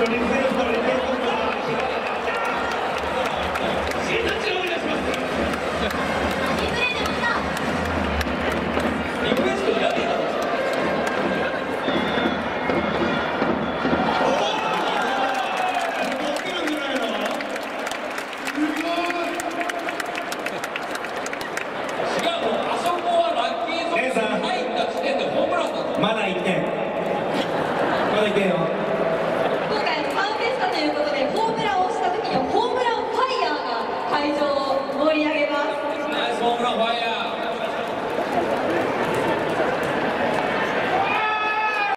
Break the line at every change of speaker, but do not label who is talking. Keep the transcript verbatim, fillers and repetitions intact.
リクエストリクエスト審査中お願いします。リクエストやめたの。まだいってんまだいってんよ。